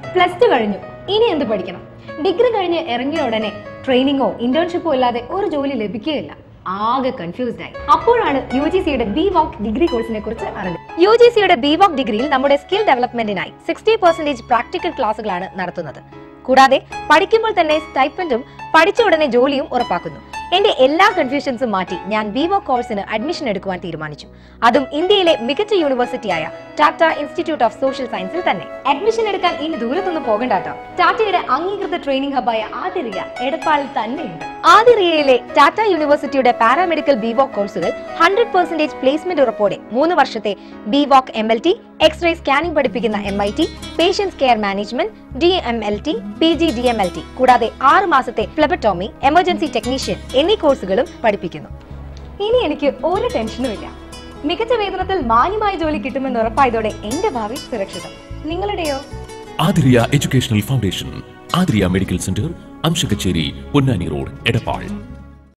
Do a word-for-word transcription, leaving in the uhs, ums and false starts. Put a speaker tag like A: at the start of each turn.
A: Plus two കഴിഞ്ഞു, ഇനി എന്ത് പഠിക്കണം? ഡിഗ്രി കഴിഞ്ഞ് ഇറങ്ങിയ ഉടനെ ട്രെയിനിങ്ങോ ഇന്റേൺഷിപ്പോ ഇല്ലാതെ ഒരു ജോലി ലഭിക്കുകയില്ല. ആകെ കൺഫ്യൂസ്ഡ് ആയി. അപ്പോഴാണ് യു ജി സിയുടെ ബി വോക്ക് ഡിഗ്രി കോഴ്സിനെ കുറിച്ച് അറിഞ്ഞത്. യു ജി സിയുടെ ബി വോക്ക് ഡിഗ്രിയിൽ നമ്മുടെ സ്കിൽ ഡെവലപ്മെന്റിനായി സിക്സ്റ്റി പെർസെന്റേജ് പ്രാക്ടിക്കൽ ക്ലാസുകളാണ് നടത്തുന്നത്. കൂടാതെ പഠിക്കുമ്പോൾ തന്നെ സ്റ്റൈപ്പൻഡും പഠിച്ച ഉടനെ ജോലിയും ഉറപ്പാക്കുന്നു. എന്റെ എല്ലാ കൺഫ്യൂഷൻസും മാറ്റി ഞാൻ ബി വോക്ക് കോഴ്സിന് അഡ്മിഷൻ എടുക്കുവാൻ തീരുമാനിച്ചു. അതും ഇന്ത്യയിലെ മികച്ച യൂണിവേഴ്സിറ്റിയായ ടാറ്റ ഇൻസ്റ്റിറ്റ്യൂട്ട് ഓഫ് സോഷ്യൽ സയൻസിൽ തന്നെ. അഡ്മിഷൻ എടുക്കാൻ ഇനി ദൂരത്തൊന്നും പോകണ്ടാട്ടോ. ടാറ്റയുടെ അംഗീകൃത ട്രെയിനിംഗ് ഹബായ ആദിരിയ എടപ്പാളിൽ തന്നെയുണ്ട്. ആദിരിയയിലെ ടാറ്റ യൂണിവേഴ്സിറ്റിയുടെ പാരാമെഡിക്കൽ ബി വോക്ക് കോഴ്സുകൾ ഹൺഡ്രഡ് പെർസെന്റേജ് പ്ലേസ്മെന്റ് ഉറപ്പോടെ മൂന്ന് വർഷത്തെ B Voc M L T, X-ray scanning പഠിപ്പിക്കുന്ന M I T, patients care management, D M L T, P G D M L T, കൂടാതെ ആറ് മാസത്തെ ഫ്ലെബറ്റോമി, എമർജൻസി ടെക്നീഷ്യൻ എന്നീ കോഴ്സുകളും പഠിപ്പിക്കുന്നു. ഇനി എനിക്ക് ഒരു ടെൻഷനും ഇല്ല. മികച്ച വേതനത്തിൽ മാന്യമായ ജോലി കിട്ടുമെന്ന് ഉറപ്പായതോടെ എന്റെ ഭാവി സുരക്ഷിതം. നിങ്ങളുടെയോ?
B: Adiriya educational foundation, Adiriya medical centre, Amshakachery, Ponnani road, Edappal.